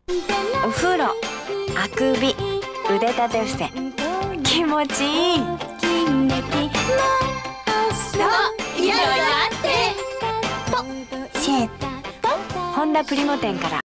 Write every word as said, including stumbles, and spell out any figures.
お風呂、あくび、腕立て伏せ、気持ちいい。 そう、いろいろあってシェット、ホンダプリモ店から。